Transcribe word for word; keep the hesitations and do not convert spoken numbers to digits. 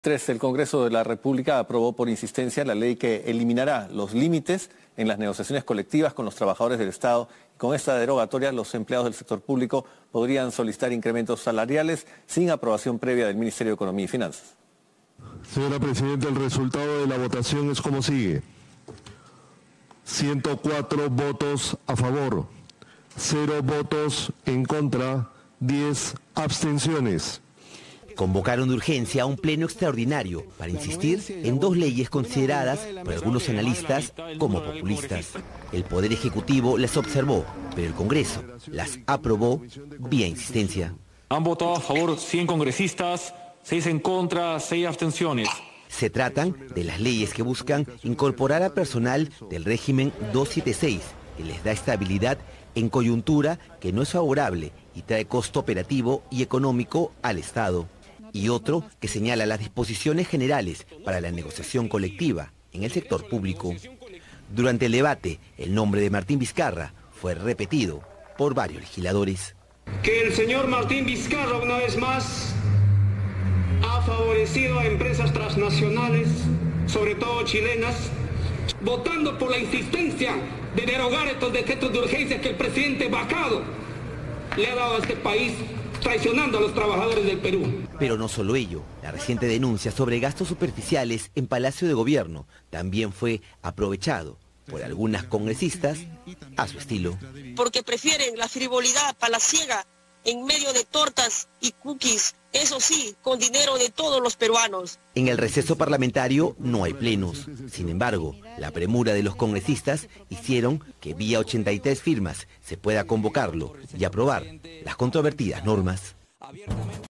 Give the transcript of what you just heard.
Tres, el Congreso de la República aprobó por insistencia la ley que eliminará los límites en las negociaciones colectivas con los trabajadores del Estado. Con esta derogatoria, los empleados del sector público podrían solicitar incrementos salariales sin aprobación previa del Ministerio de Economía y Finanzas. Señora Presidenta, el resultado de la votación es como sigue. ciento cuatro votos a favor, cero votos en contra, diez abstenciones. Convocaron de urgencia a un pleno extraordinario para insistir en dos leyes consideradas por algunos analistas como populistas. El Poder Ejecutivo las observó, pero el Congreso las aprobó vía insistencia. Han votado a favor cien congresistas, seis en contra, seis abstenciones. Se tratan de las leyes que buscan incorporar a personal del régimen doscientos setenta y seis, que les da estabilidad en coyuntura que no es favorable y trae costo operativo y económico al Estado. Y otro que señala las disposiciones generales para la negociación colectiva en el sector público. Durante el debate, el nombre de Martín Vizcarra fue repetido por varios legisladores. Que el señor Martín Vizcarra, una vez más, ha favorecido a empresas transnacionales, sobre todo chilenas, votando por la insistencia de derogar estos decretos de urgencia que el presidente Vacado le ha dado a este país, traicionando a los trabajadores del Perú. Pero no solo ello, la reciente denuncia sobre gastos superficiales en Palacio de Gobierno también fue aprovechado por algunas congresistas a su estilo. Porque prefieren la frivolidad palaciega en medio de tortas y cookies, eso sí, con dinero de todos los peruanos. En el receso parlamentario no hay plenos. Sin embargo, la premura de los congresistas hicieron que vía ochenta y tres firmas se pueda convocarlo y aprobar las controvertidas normas.